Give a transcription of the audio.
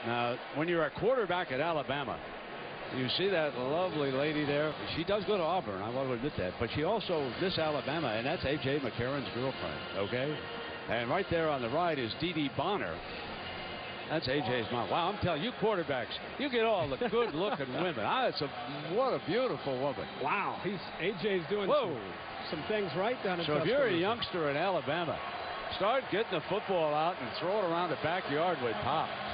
Now, when you're a quarterback at Alabama, you see that lovely lady there. She does go to Auburn, I want to admit that. But she also, Miss Alabama, and that's A.J. McCarron's girlfriend, okay? And right there on the right is Dee Dee Bonner. That's A.J.'s mom. Wow, I'm telling you, quarterbacks, you get all the good-looking women. What a beautiful woman. Wow, A.J.'s doing some things right down in Tuscaloosa. So if you're a youngster in Alabama, start getting the football out and throw it around the backyard with Pop.